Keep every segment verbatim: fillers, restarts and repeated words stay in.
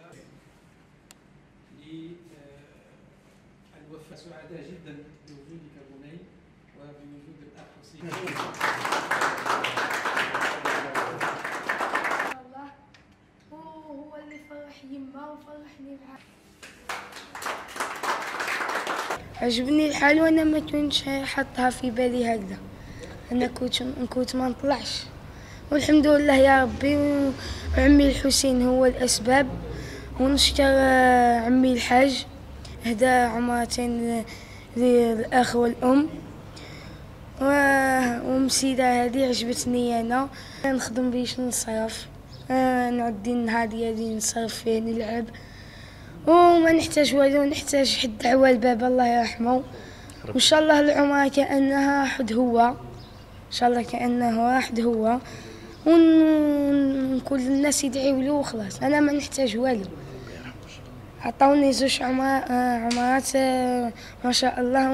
للوفاء سعداء جدا بوجودك بني وبوجود الأخ حسين. الله هو اللي فرح يما وفرحني معاه. عجبني الحال وانا ما كنتش حاطها في بالي هكذا، انا كنت كنت ما نطلعش، والحمد لله يا ربي. وعمي الحسين هو الاسباب، ونشكر عمي الحاج هدا عمرتين للاخ والام. ومسيده هذه عجبتني انا، نخدم بيش نصرف، نعدي النهار ديالي نصرف فيه نلعب وما نحتاج والو، نحتاج حد دعوه الباب الله يرحمه. وان شاء الله العمر كانها حد هو، ان شاء الله كانه واحد هو، ونقول للناس يدعيوا له وخلاص. انا ما نحتاج والو، عطاوني زوج عمرات ما شاء الله،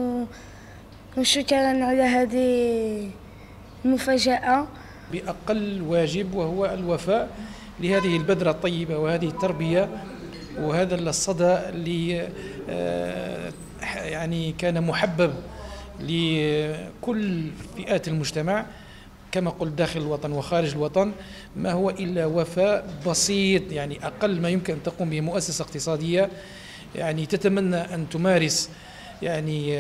وشكرا على هذه المفاجاه. بأقل واجب وهو الوفاء لهذه البذرة الطيبة وهذه التربية وهذا الصدى اللي يعني كان محبب لكل فئات المجتمع كما قلت داخل الوطن وخارج الوطن، ما هو إلا وفاء بسيط، يعني أقل ما يمكن أن تقوم به مؤسسة اقتصادية يعني تتمنى أن تمارس يعني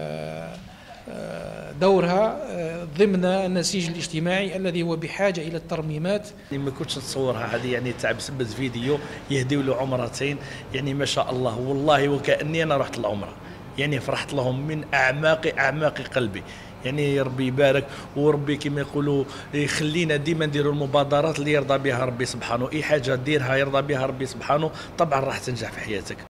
دورها ضمن النسيج الاجتماعي الذي هو بحاجة إلى الترميمات. ما كنتش نتصورها هذه، يعني تاع بسبب فيديو يهديو له عمرتين، يعني ما شاء الله والله وكأني أنا رحت العمرة، يعني فرحت لهم من أعماق أعماق قلبي. يعني ربي يبارك، وربي كما يقولوا يخلينا ديما نديروا المبادرات اللي يرضى بها ربي سبحانه، اي حاجه ديرها يرضى بها ربي سبحانه طبعا راح تنجح في حياتك.